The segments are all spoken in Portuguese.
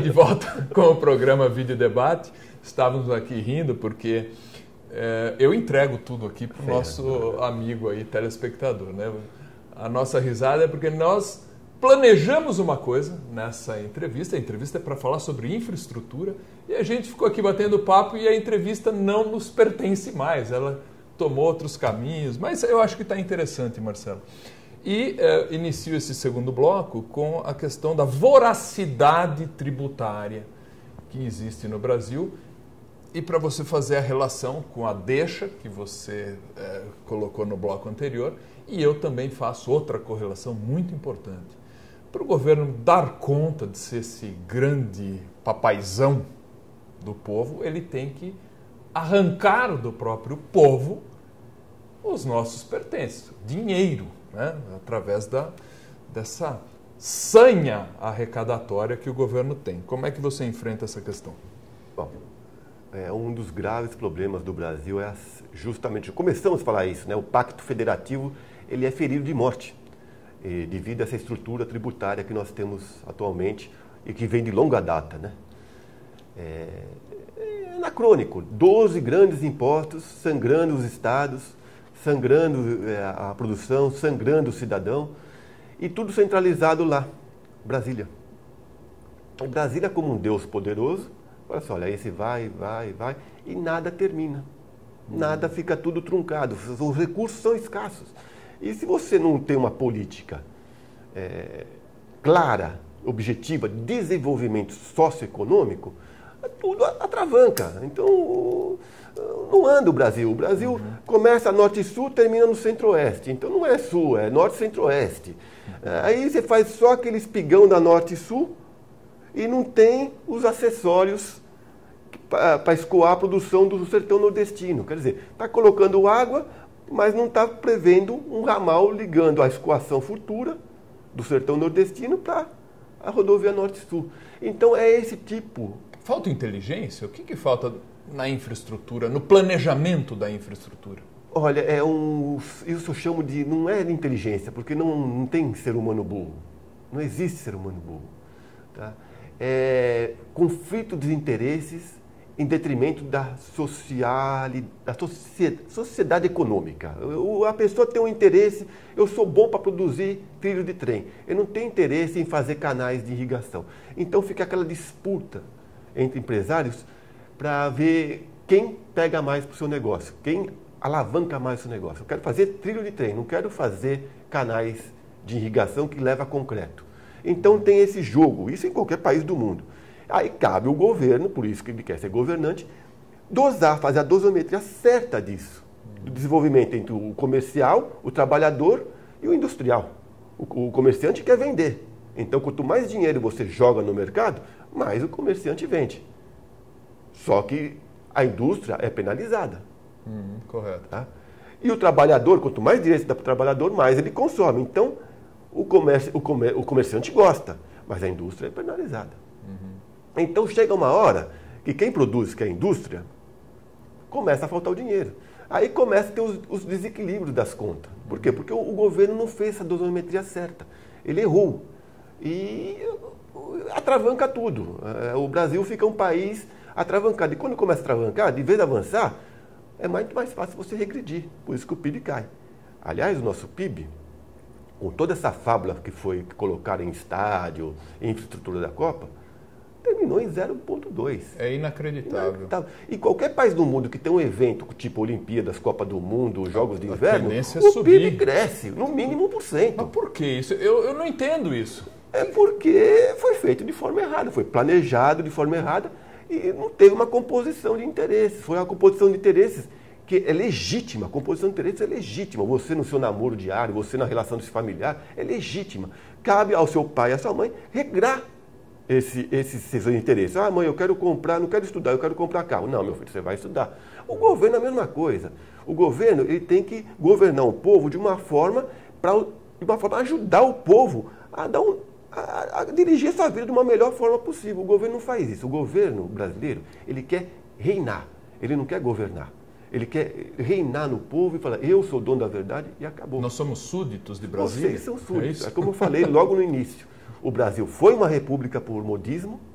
De volta com o programa Vídeo Debate. Estávamos aqui rindo porque eu entrego tudo aqui para o nosso amigo aí, telespectador, né? A nossa risada é porque nós planejamos uma coisa nessa entrevista. A entrevista é para falar sobre infraestrutura e a gente ficou aqui batendo papo e a entrevista não nos pertence mais. Ela tomou outros caminhos, mas eu acho que está interessante, Marcelo. E inicio esse segundo bloco com a questão da voracidade tributária que existe no Brasil. E para você fazer a relação com a deixa que você colocou no bloco anterior, e eu também faço outra correlação muito importante. Para o governo dar conta de ser esse grande papaizão do povo, ele tem que arrancar do próprio povo os nossos pertences, dinheiro, né? Através dessa sanha arrecadatória que o governo tem. Como é que você enfrenta essa questão? Bom, um dos graves problemas do Brasil é justamente, começamos a falar isso, né? O Pacto Federativo ele é ferido de morte, devido a essa estrutura tributária que nós temos atualmente e que vem de longa data, né? É anacrônico, 12 grandes impostos sangrando os estados, sangrando a produção, sangrando o cidadão, e tudo centralizado lá, Brasília. Brasília como um Deus poderoso, olha só, olha, esse vai, e nada termina. Nada, fica tudo truncado, os recursos são escassos. E se você não tem uma política clara, objetiva, de desenvolvimento socioeconômico, tudo atravanca. Então, não anda o Brasil. O Brasil começa norte e sul, termina no centro-oeste. Então não é sul, é norte e centro-oeste. Aí você faz só aquele espigão da norte e sul e não tem os acessórios para escoar a produção do sertão nordestino. Quer dizer, está colocando água, mas não está prevendo um ramal ligando a escoação futura do sertão nordestino para a rodovia norte-sul. Então é esse tipo. Falta inteligência? O que falta na infraestrutura, no planejamento da infraestrutura? Olha, isso eu chamo de, não é de inteligência, porque não tem ser humano burro. Não existe ser humano burro. Tá? É conflito de interesses em detrimento da sociedade econômica. A pessoa tem um interesse, eu sou bom para produzir trilho de trem. Eu não tenho interesse em fazer canais de irrigação. Então fica aquela disputa entre empresários para ver quem pega mais para o seu negócio, quem alavanca mais o seu negócio. Eu quero fazer trilho de trem, não quero fazer canais de irrigação que leva a concreto. Então tem esse jogo, isso em qualquer país do mundo. Aí cabe o governo, por isso que ele quer ser governante, fazer a dosimetria certa disso, do desenvolvimento entre o comercial, o trabalhador e o industrial. O comerciante quer vender. Então, quanto mais dinheiro você joga no mercado, mais o comerciante vende. Só que a indústria é penalizada. Correto. Tá? E o trabalhador, quanto mais direitos dá para o trabalhador, mais ele consome. Então, o comerciante gosta, mas a indústria é penalizada. Então, chega uma hora que quem produz, que é a indústria, começa a faltar o dinheiro. Aí começa a ter os desequilíbrios das contas. Por quê? Porque o governo não fez essa dosimetria certa. Ele errou. E atravanca tudo. O Brasil fica um país atravancado. E quando começa a atravancar, de vez de avançar, é muito mais fácil você regredir. Por isso que o PIB cai. Aliás, o nosso PIB, com toda essa fábula que foi colocada em estádio, em infraestrutura da Copa, terminou em 0,2. É inacreditável. E qualquer país do mundo que tem um evento tipo Olimpíadas, Copa do Mundo, Jogos de Inverno, o PIB cresce, no mínimo 1%. Mas por que isso? Eu não entendo isso. É porque foi feito de forma errada, foi planejado de forma errada e não teve uma composição de interesses. Foi uma composição de interesses que é legítima, a composição de interesses é legítima. Você no seu namoro diário, você na relação familiar, é legítima. Cabe ao seu pai e à sua mãe regrar esses seus interesses. Ah, mãe, eu quero comprar, não quero estudar, eu quero comprar carro. Não, meu filho, você vai estudar. O governo é a mesma coisa. O governo ele tem que governar o povo de uma forma para ajudar o povo a dirigir essa vida de uma melhor forma possível. O governo não faz isso. O governo brasileiro, ele quer reinar, ele não quer governar. Ele quer reinar no povo e falar, eu sou dono da verdade e acabou. Nós somos súditos de Brasília? Vocês são súditos. É como eu falei logo no início. O Brasil foi uma república por modismo,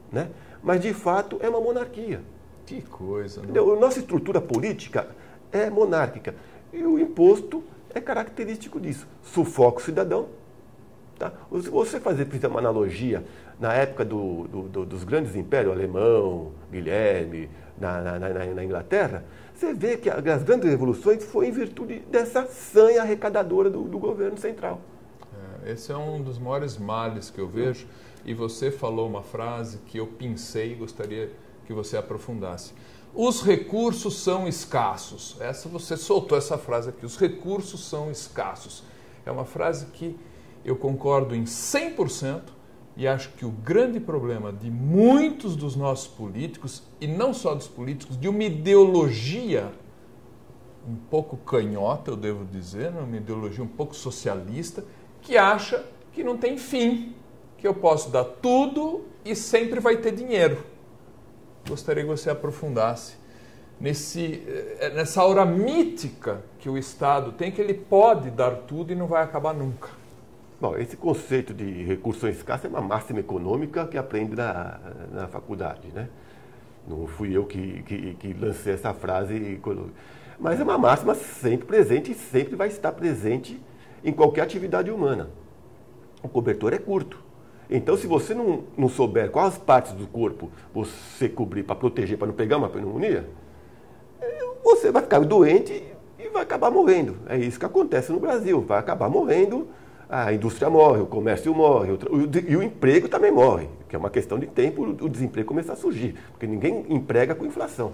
né? Mas, de fato, é uma monarquia. Que coisa, né? A nossa estrutura política é monárquica. E o imposto é característico disso. Sufoca o cidadão. Tá? Se você fazer uma analogia, na época dos grandes impérios, alemão, Guilherme, na Inglaterra, você vê que as grandes revoluções foi em virtude dessa sanha arrecadadora do governo central. Esse é um dos maiores males que eu vejo. E você falou uma frase que eu pensei e gostaria que você aprofundasse. Os recursos são escassos. Você soltou essa frase aqui. Os recursos são escassos. É uma frase que eu concordo em 100% e acho que o grande problema de muitos dos nossos políticos, e não só dos políticos, de uma ideologia um pouco canhota, eu devo dizer, uma ideologia um pouco socialista, que acha que não tem fim, que eu posso dar tudo e sempre vai ter dinheiro. Gostaria que você aprofundasse nessa aura mítica que o Estado tem, que ele pode dar tudo e não vai acabar nunca. Bom, esse conceito de recursos escassos é uma máxima econômica que aprende na faculdade, né? Não fui eu que lancei essa frase, mas é uma máxima sempre presente e sempre vai estar presente em qualquer atividade humana. O cobertor é curto. Então, se você não souber quais partes do corpo você cobrir para proteger, para não pegar uma pneumonia, você vai ficar doente e vai acabar morrendo. É isso que acontece no Brasil. Vai acabar morrendo, a indústria morre, o comércio morre, e o emprego também morre, que é uma questão de tempo o desemprego começar a surgir, porque ninguém emprega com inflação.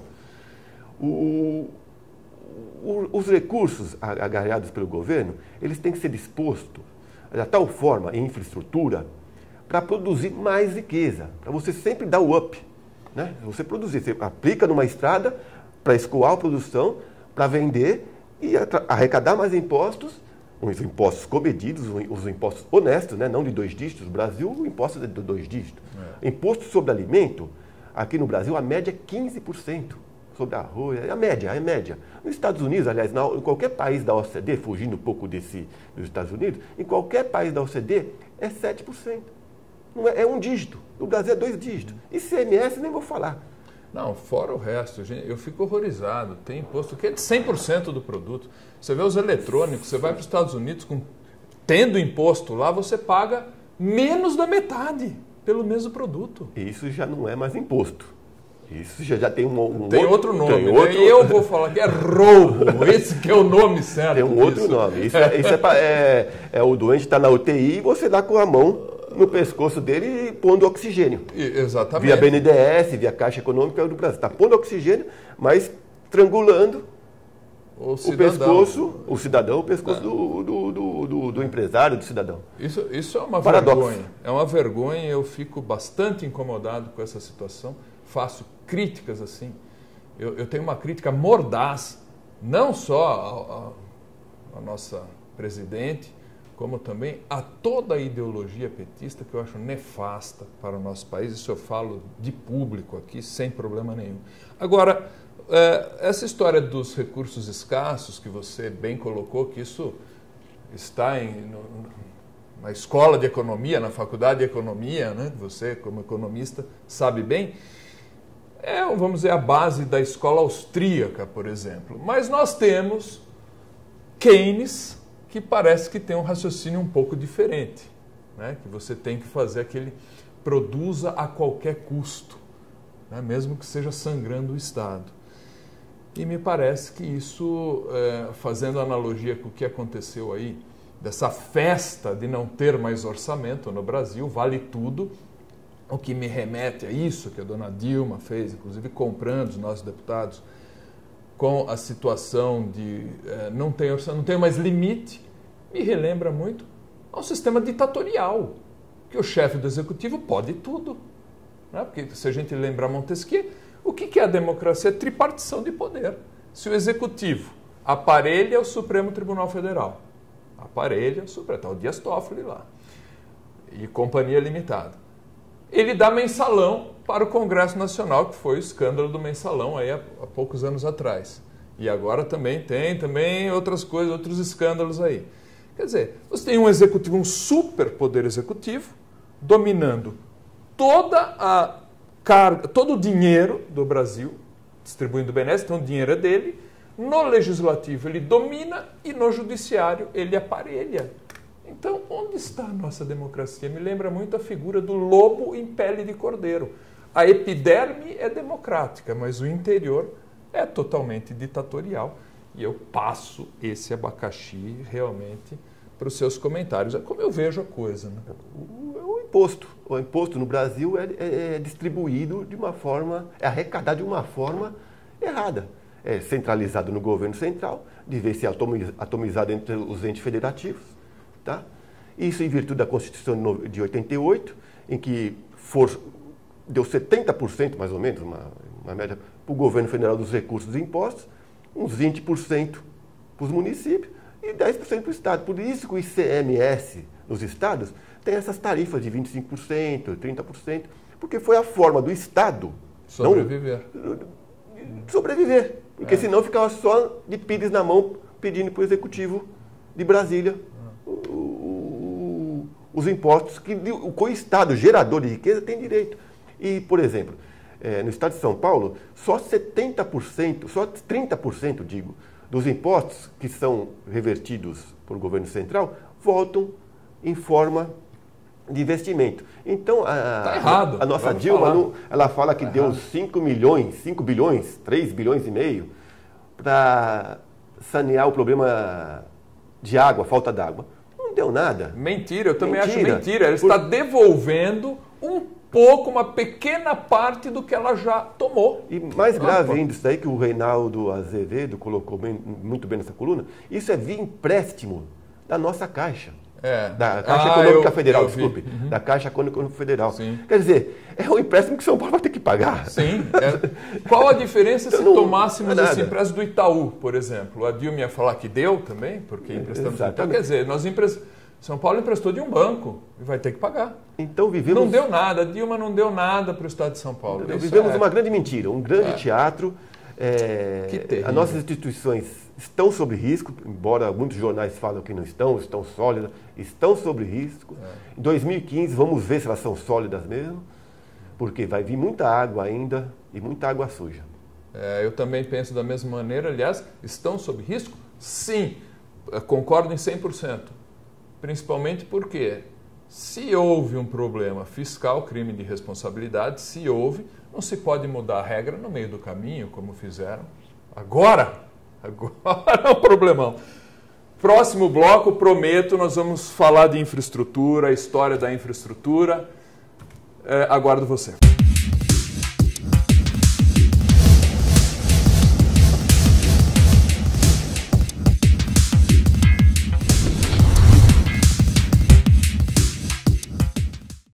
Os recursos agarrados pelo governo, eles têm que ser dispostos de tal forma em infraestrutura para produzir mais riqueza, para você sempre dar o up, né? Você produzir, você aplica numa estrada para escoar a produção, para vender e arrecadar mais impostos, os impostos comedidos, os impostos honestos, né? Não de 2 dígitos. No Brasil, o imposto é de 2 dígitos. Imposto sobre alimento, aqui no Brasil, a média é 15%. Sobre arroz, é a média. Nos Estados Unidos, aliás, em qualquer país da OCDE, fugindo um pouco dos Estados Unidos, em qualquer país da OCDE é 7%. Não é 1 dígito. No Brasil é 2 dígitos. ICMS nem vou falar. Não, fora o resto, gente, eu fico horrorizado. Tem imposto que é de 100% do produto. Você vê os eletrônicos, você vai para os Estados Unidos, tendo imposto lá, você paga menos da metade pelo mesmo produto. Isso já não é mais imposto. Isso já tem tem outro nome. Tem outro... Eu vou falar que é roubo. Esse que é o nome certo. Tem um outro nome. Isso é o doente está na UTI e você dá com a mão no pescoço dele pondo oxigênio. Exatamente. Via BNDES, via Caixa Econômica do Brasil. Está pondo oxigênio, mas estrangulando o pescoço, o cidadão, o pescoço do empresário, do cidadão. Isso é uma vergonha. É uma vergonha. Eu fico bastante incomodado com essa situação. Faço críticas assim. Eu tenho uma crítica mordaz, não só à nossa presidente, como também a toda a ideologia petista, que eu acho nefasta para o nosso país. Isso eu falo de público aqui, sem problema nenhum. Agora, essa história dos recursos escassos, que você bem colocou, que isso está na escola de economia, na faculdade de economia, né? Você, como economista, sabe bem, vamos dizer, a base da escola austríaca, por exemplo. Mas nós temos Keynes, que parece que tem um raciocínio um pouco diferente, né? Que você tem que fazer aquele produza a qualquer custo, né? Mesmo que seja sangrando o Estado. E me parece que isso, fazendo analogia com o que aconteceu aí, dessa festa de não ter mais orçamento no Brasil, vale tudo, o que me remete a isso que a dona Dilma fez, inclusive comprando os nossos deputados, com a situação de não tem mais limite, me relembra muito ao sistema ditatorial, que o chefe do executivo pode tudo. Né? Porque se a gente lembrar Montesquieu, o que é a democracia? É tripartição de poder. Se o executivo aparelha o Supremo Tribunal Federal, aparelha o Supremo, está o Dias Toffoli lá, e companhia limitada, ele dá mensalão para o Congresso Nacional, que foi o escândalo do mensalão aí há poucos anos atrás. E agora tem outras coisas, outros escândalos aí. Quer dizer, você tem um executivo, um super poder executivo, dominando toda todo o dinheiro do Brasil, distribuindo o benesse, então o dinheiro é dele. No legislativo ele domina e no judiciário ele aparelha. Então, onde está a nossa democracia? Me lembra muito a figura do lobo em pele de cordeiro. A epiderme é democrática, mas o interior é totalmente ditatorial. E eu passo esse abacaxi realmente para os seus comentários. É como eu vejo a coisa. Né? O imposto no Brasil é distribuído de uma forma, é arrecadado de uma forma errada. É centralizado no governo central, devia ser atomizado entre os entes federativos. Tá? Isso em virtude da Constituição de 88, em que deu 70% mais ou menos, uma média, para o governo federal dos recursos dos impostos, uns 20% para os municípios e 10% para o Estado. Por isso que o ICMS nos estados tem essas tarifas de 25%, 30%, porque foi a forma do Estado sobreviver. Porque senão ficava só de pires na mão pedindo para o Executivo de Brasília os impostos que o Estado, gerador de riqueza, tem direito. E, por exemplo, no Estado de São Paulo, só 70%, só 30%, digo, dos impostos que são revertidos por governo central voltam em forma de investimento. Então, tá errado. A nossa Dilma, ela fala que deu 5 bilhões, 3 bilhões e meio para sanear o problema de água, falta d'água. Não deu nada. Mentira, eu também acho mentira. Ela está devolvendo uma pequena parte do que ela já tomou. E mais grave ainda, isso aí que o Reinaldo Azevedo colocou muito bem nessa coluna, isso é via empréstimo da nossa Caixa. Da Caixa Econômica Federal, desculpe. Da Caixa Econômica Federal. Sim. Quer dizer, é um empréstimo que São Paulo vai ter que pagar. Sim. Qual a diferença se tomássemos esse empréstimo do Itaú, por exemplo? A Dilma ia falar que deu também, porque emprestamos do Itaú. Quer dizer, São Paulo emprestou de um banco e vai ter que pagar. Então vivemos... Não deu nada, a Dilma não deu nada para o Estado de São Paulo. Vivemos uma grande mentira, um grande teatro. As nossas instituições estão sob risco, embora muitos jornais falam que não estão sólidas, estão sob risco. Em 2015 vamos ver se elas são sólidas mesmo, porque vai vir muita água ainda e muita água suja. Eu também penso da mesma maneira, aliás, estão sob risco? Sim, concordo em 100%. Principalmente porque se houve um problema fiscal, crime de responsabilidade, não se pode mudar a regra no meio do caminho, como fizeram. Agora é um problemão. Próximo bloco, prometo, nós vamos falar de infraestrutura, a história da infraestrutura. Aguardo você.